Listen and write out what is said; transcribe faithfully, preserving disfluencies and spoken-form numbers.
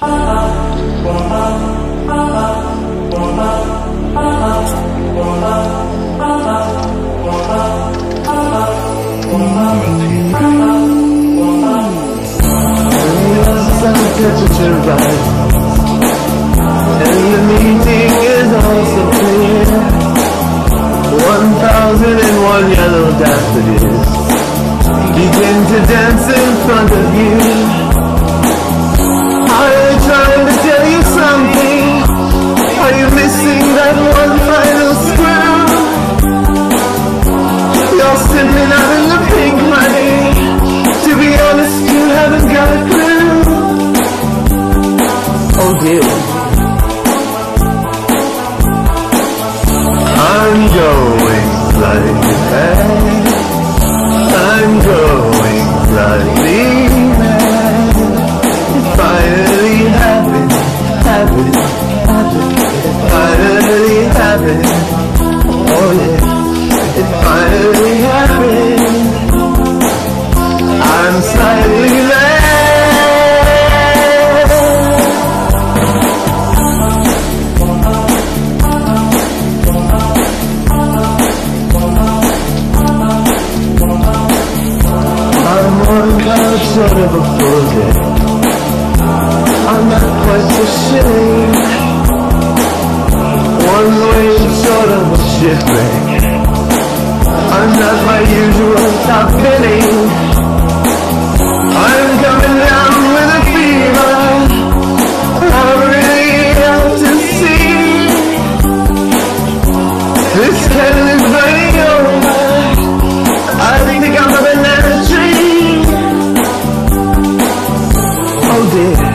Temperature rise, and the meaning is also clear. One thousand and one yellow daffodils begin to dance in front of you. Are they trying to tell you something? Are you missing that one final screw? You're simply not in the pink, my dear. To be honest, you haven't got a clue. Oh dear. I'm going slightly mad. I'm going slightly mad. It finally happened, happened, happened. It finally happened. Oh yeah. It finally happened. I'm slightly mad. Sort of a full day. I'm not quite so silly. One way sort of a shipwreck. I'm not my usual top penny. I'm coming down with a fever. I'm really out to sea. This kettle is burning over. I think I'm a banana tree. Oh dear.